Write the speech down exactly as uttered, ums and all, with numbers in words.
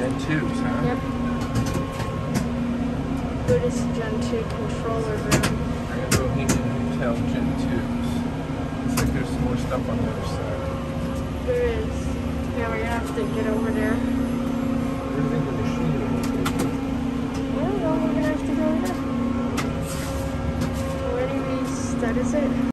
Gen twos, huh? Yep. Otis Gen two controller room. I'm gonna go Bohemian Hotel Gen twos. Looks like there's some more stuff on the other side. There is. Yeah, we're gonna have to get over there. Where's the machine? I don't know, we're gonna have to go over there. So anyways, that is it.